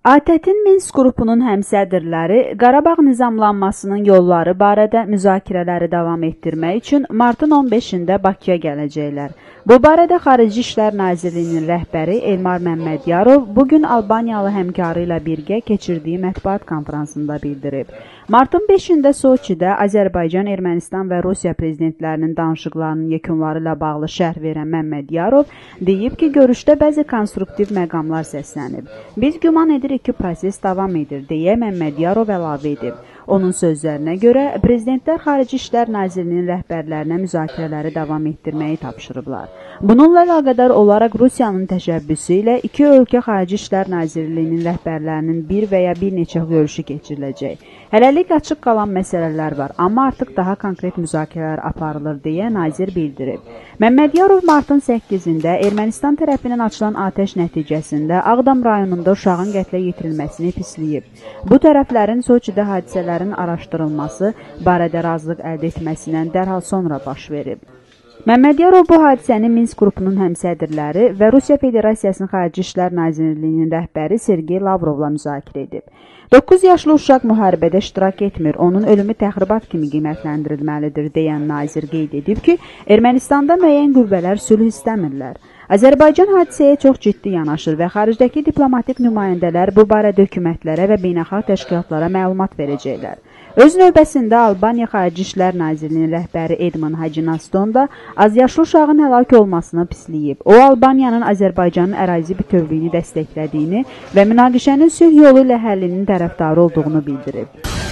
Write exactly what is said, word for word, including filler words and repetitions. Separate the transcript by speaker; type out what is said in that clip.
Speaker 1: A T T-in Minsk qrupunun həmsədrləri Qarabağ nizamlanmasının yolları barədə müzakirələri davam etdirmək üçün martın on beşində Bakıya gələcəklər. Bu barədə Xarici İşlər Nazirliyinin rəhbəri Elmar Məmmədiyarov bugün Albaniyalı həmkarı ilə birgə keçirdiyi mətbuat konfransında bildirib. Martın beşində Soçidə Azərbaycan, Ermənistan və Rusiya prezidentlərinin danışıqlarının yekunları ilə bağlı şərh verən Məmmədiyarov deyib ki, görüşdə bəzi konstruktiv məqamlar səslənib. Biz güman edirik ki, proses davam edir, deyə Məmmədiyarov əlavə edib. Onun sözlərinə görə, prezidentlər Xarici İşlər Nazirliyinin rəhbərlərinə müzakirələri davam etdirməyi tapşırıblar. Bununla əlaqədar olaraq Rusiyanın təşəbbüsü ilə iki ölkə Xarici İşlər Nazirliyinin rəhbərlərinin bir və ya bir neçə görüşü keçiriləcək. Hələlik açıq qalan məsələlər var, amma artıq daha konkret müzakirələr aparılır, deyə nazir bildirib. Məmmədiyarov martın səkkizində Ermənistan tərəfindən açılan atəş nəticəsində Ağdam rayonunda uşağın qətlə yetirilməsini pisləyib. Bu tərəflərin Soçidə hadisələrin araşdırılması barədə razılıq əldə etməsindən dərhal sonra baş verib. Məmmədiyarov bu hadisəni Minsk qrupunun həmsədrləri və Rusiya Federasiyasının Xarici İşlər Nazirliyinin rəhbəri Sergey Lavrovla müzakirə edib. doqquz yaşlı uşaq müharibədə iştirak etmir, onun ölümü təxribat kimi qiymətləndirilməlidir, deyən nazir qeyd edib ki, Ermənistanda müəyyən qüvvələr sülh istəmirlər. Azərbaycan hadisəyə çox ciddi yanaşır və xaricdəki diplomatik nümayəndələr bu barədə hökumətlərə və beynəlxalq təşkilatlara məlumat verəcəklər. Öz növbəsində Albaniya Xarici İşlər Nazirliyinin rəhbəri Edmon Hacınaston da azyaşlı uşağın həlak olmasını pisləyib. O, Albaniyanın Azərbaycanın ərazi bütövlüyünü dəstəklədiyini və münaqişənin sülh yolu ilə həllinin tərəfdarı olduğunu bildirib.